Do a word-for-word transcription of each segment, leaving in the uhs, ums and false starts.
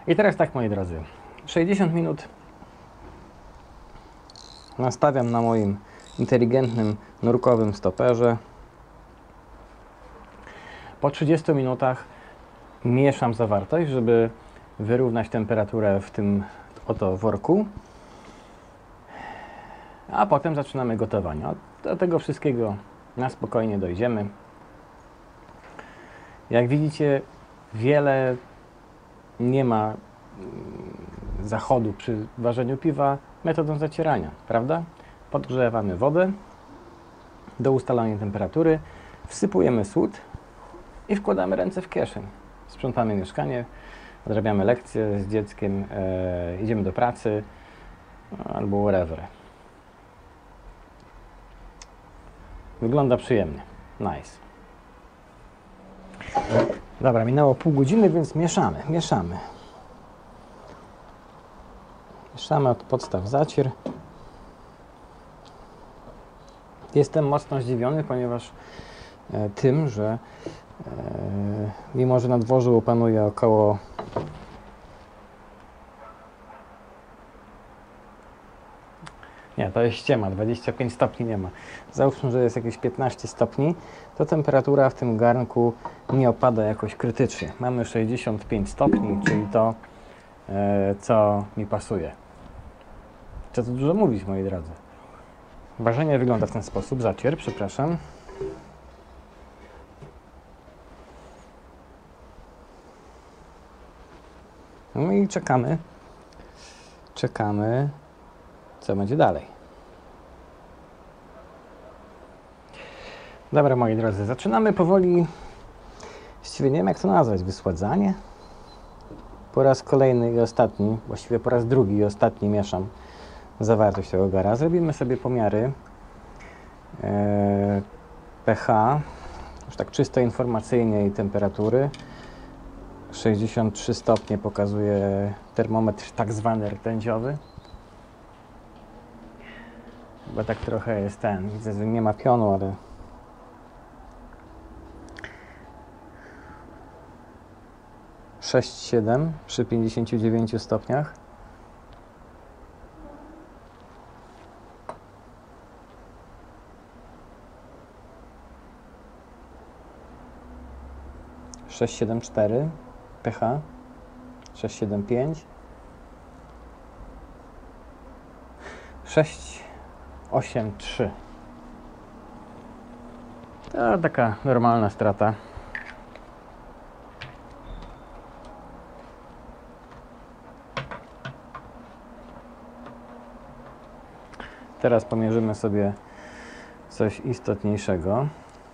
I teraz tak, moi drodzy, sześćdziesiąt minut nastawiam na moim inteligentnym nurkowym stoperze. Po trzydziestu minutach mieszam zawartość, żeby wyrównać temperaturę w tym oto worku. A potem zaczynamy gotowanie. Do tego wszystkiego na spokojnie dojdziemy. Jak widzicie, wiele nie ma zachodu przy ważeniu piwa metodą zacierania, prawda? Podgrzewamy wodę do ustalania temperatury, wsypujemy sód i wkładamy ręce w kieszeń. Sprzątamy mieszkanie, odrabiamy lekcje z dzieckiem, e, idziemy do pracy albo wherever. Wygląda przyjemnie. Nice. Dobra, minęło pół godziny, więc mieszamy, mieszamy. Mieszamy od podstaw zacier. Jestem mocno zdziwiony, ponieważ e, tym, że e, mimo, że na dworzu panuje około Nie, to jest ściema, dwadzieścia pięć stopni nie ma. Załóżmy, że jest jakieś piętnaście stopni, to temperatura w tym garnku nie opada jakoś krytycznie. Mamy sześćdziesiąt pięć stopni, czyli to, e, co mi pasuje. Trzeba tu dużo mówić, moi drodzy. Ważenie wygląda w ten sposób. Zacier, przepraszam. No i czekamy. Czekamy. Co będzie dalej? Dobra, moi drodzy, zaczynamy powoli, właściwie nie wiem jak to nazwać, wysładzanie. Po raz kolejny i ostatni, właściwie po raz drugi i ostatni mieszam zawartość tego gara. Zrobimy sobie pomiary e, pH, już tak czysto informacyjnie i temperatury. sześćdziesiąt trzy stopnie pokazuje termometr tak zwany rtęciowy. Bo tak trochę jest ten, widzę, że nie ma pionu, ale sześć siedem przy pięćdziesięciu dziewięciu stopniach. sześć siedem cztery pH, sześć siedem pięć, sześć osiem trzy. To taka normalna strata. Teraz pomierzymy sobie coś istotniejszego.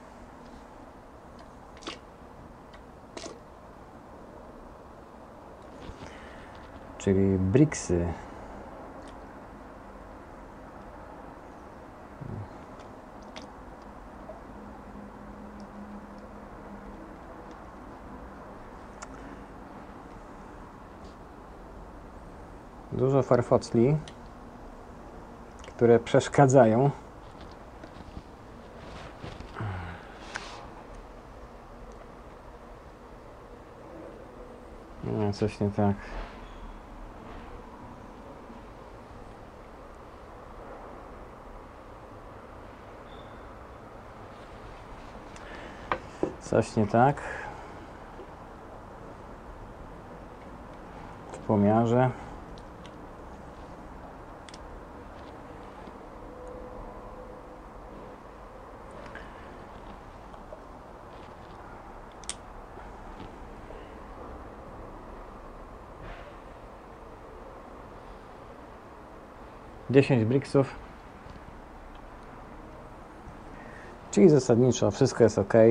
Czyli Brixy. Dużo farfocli, które przeszkadzają. No, coś nie tak. Coś nie tak. W pomiarze. dziesięć Brixów. Czyli zasadniczo wszystko jest ok.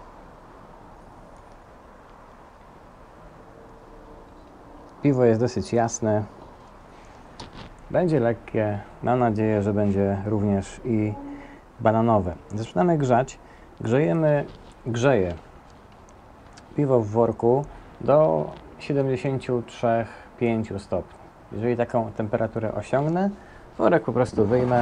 Piwo jest dosyć jasne. Będzie lekkie. Mam nadzieję, że będzie również i bananowe. Zaczynamy grzać. Grzejemy, grzeję piwo w worku do siedemdziesięciu trzech do pięciu stopni. Jeżeli taką temperaturę osiągnę, worek po prostu wyjmę.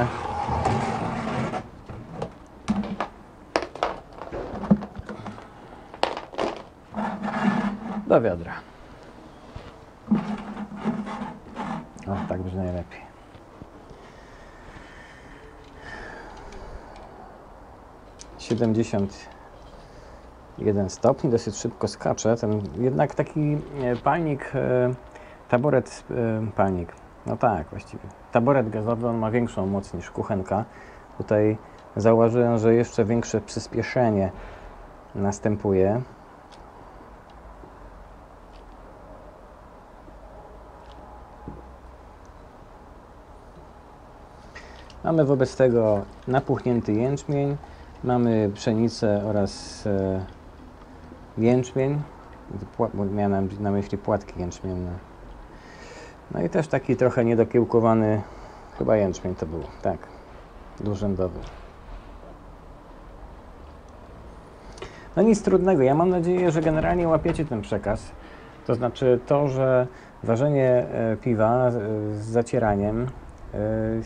Do wiadra. O, tak będzie najlepiej. siedemdziesiąt jeden stopni, dosyć szybko skacze. Ten jednak taki palnik, taboret, palnik, no tak właściwie, taboret gazowy, on ma większą moc niż kuchenka. Tutaj zauważyłem, że jeszcze większe przyspieszenie następuje. Mamy wobec tego napuchnięty jęczmień, mamy pszenicę oraz e, jęczmień, bo miałem na myśli płatki jęczmienne. No i też taki trochę niedokiełkowany, chyba jęczmień to był, tak, dwurzędowy. No nic trudnego, ja mam nadzieję, że generalnie łapiecie ten przekaz. To znaczy to, że ważenie e, piwa z, z zacieraniem, e,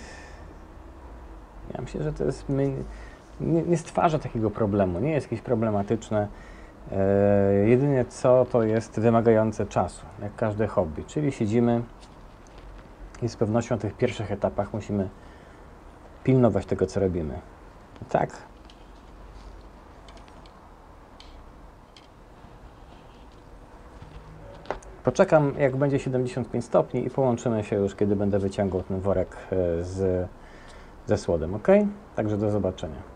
ja myślę, że to jest, my, nie, nie stwarza takiego problemu, nie jest jakieś problematyczne. E, jedynie co to jest wymagające czasu, jak każde hobby, czyli siedzimy i z pewnością w tych pierwszych etapach musimy pilnować tego, co robimy. Tak. Poczekam, jak będzie siedemdziesiąt pięć stopni i połączymy się już, kiedy będę wyciągał ten worek z, ze słodem, ok? Także do zobaczenia.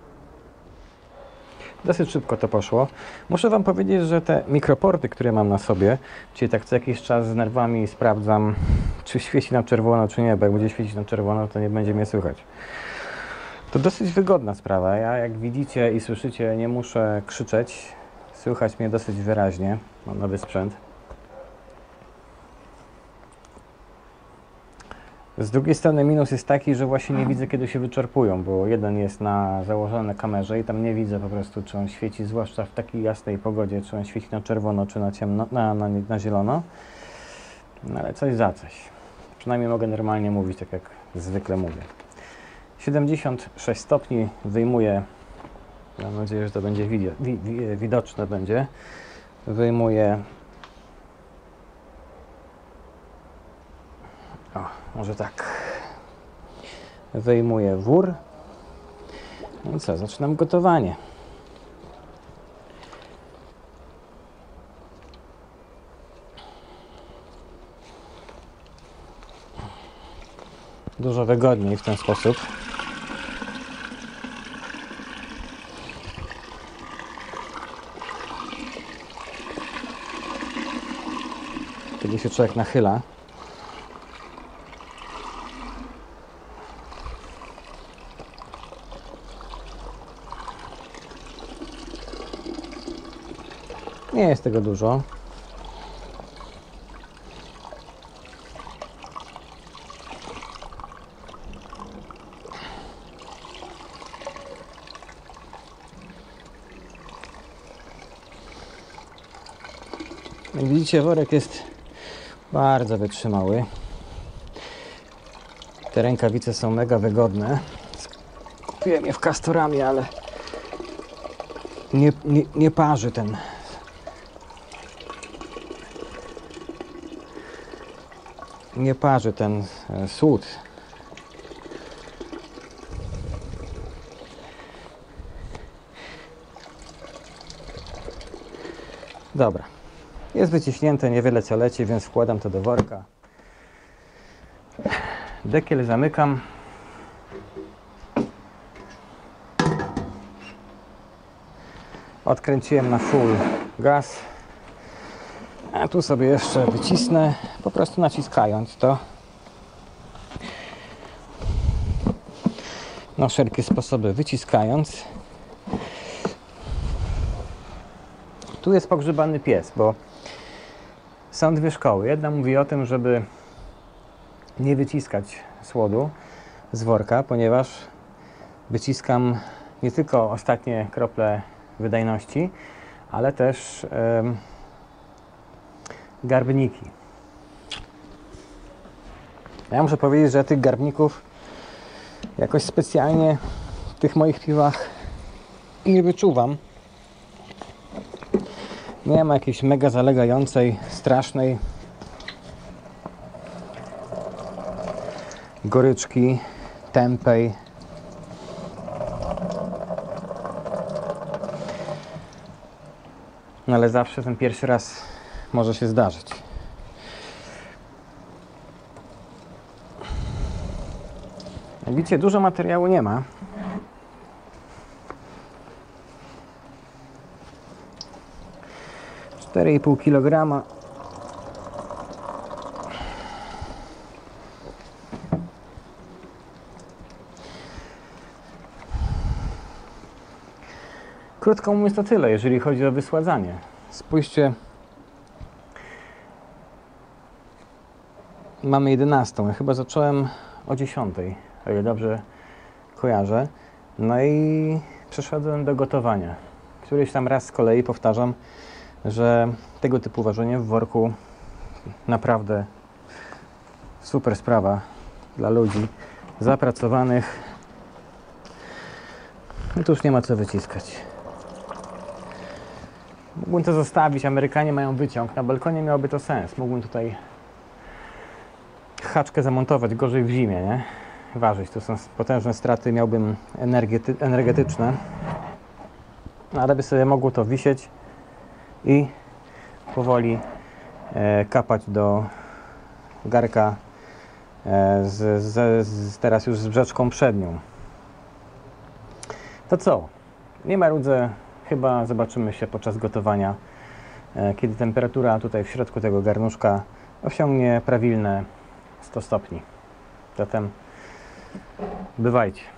Dosyć szybko to poszło. Muszę Wam powiedzieć, że te mikroporty, które mam na sobie, czyli tak co jakiś czas z nerwami sprawdzam, czy świeci na czerwono, czy nie, bo jak będzie świecić na czerwono, to nie będzie mnie słychać. To dosyć wygodna sprawa. Ja, jak widzicie i słyszycie, nie muszę krzyczeć. Słychać mnie dosyć wyraźnie. Mam nowy sprzęt. Z drugiej strony minus jest taki, że właśnie nie widzę, kiedy się wyczerpują, bo jeden jest na założony na kamerze i tam nie widzę po prostu, czy on świeci, zwłaszcza w takiej jasnej pogodzie, czy on świeci na czerwono, czy na ciemno, na, na, na zielono. No ale coś za coś. Przynajmniej mogę normalnie mówić, tak jak zwykle mówię. siedemdziesiąt sześć stopni, wyjmuję, mam nadzieję, że to będzie widio, wi, wi, widoczne będzie, wyjmuję, o, może tak, wyjmuję wór, no i co, zaczynam gotowanie. Dużo wygodniej w ten sposób. Kiedy się człowiek nachyla. Nie jest tego dużo. Jak widzicie, worek jest bardzo wytrzymały. Te rękawice są mega wygodne. Kupiłem je w Castoramie, ale nie, nie, nie parzy ten nie parzy ten słód. Dobra. Jest wyciśnięte, niewiele co leci, więc wkładam to do worka. Dekiel zamykam. Odkręciłem na full gaz. A tu sobie jeszcze wycisnę, po prostu naciskając to. Na wszelkie sposoby wyciskając. Tu jest pogrzebany pies, bo są dwie szkoły. Jedna mówi o tym, żeby nie wyciskać słodu z worka, ponieważ wyciskam nie tylko ostatnie krople wydajności, ale też yy, garbniki. Ja muszę powiedzieć, że tych garbników jakoś specjalnie w tych moich piwach nie wyczuwam. Nie ma jakiejś mega zalegającej, strasznej goryczki, tempeh. No ale zawsze ten pierwszy raz może się zdarzyć. Jak widzicie, dużo materiału nie ma. cztery i pół kilograma. Krótko mówiąc, to tyle, jeżeli chodzi o wysładzanie. Spójrzcie. Mamy jedenastą. Ja chyba zacząłem o dziesiątej, o ile dobrze kojarzę. No i przeszedłem do gotowania. Któryś tam raz z kolei powtarzam, że tego typu ważenie w worku naprawdę super sprawa dla ludzi zapracowanych. No tu już nie ma co wyciskać. Mógłbym to zostawić, Amerykanie mają wyciąg, na balkonie miałoby to sens. Mógłbym tutaj haczkę zamontować, gorzej w zimie, nie? Ważyć, to są potężne straty, miałbym energety energetyczne. No, ale by sobie mogło to wisieć i powoli e, kapać do garka e, z, z, z, teraz już z brzeczką przednią. To co? Nie marudzę, chyba zobaczymy się podczas gotowania, e, kiedy temperatura tutaj w środku tego garnuszka osiągnie prawilne sto stopni. Zatem bywajcie.